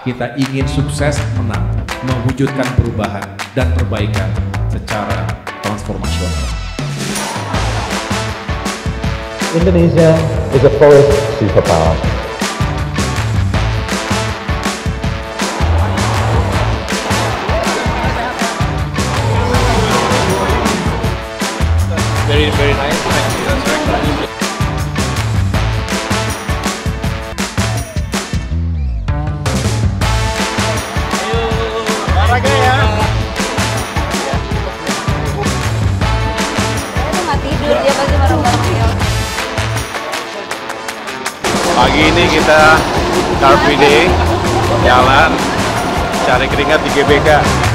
kita ingin sukses menang, mewujudkan perubahan dan perbaikan secara transformasional. Indonesia is a forest superpower. Very nice. Thank you. That's very nice. Olahraga ya. Saya tuh nggak tidur, dia pasti marah-marah ya. Pagi ini kita Car Free Day, jalan, cari keringat di GBK.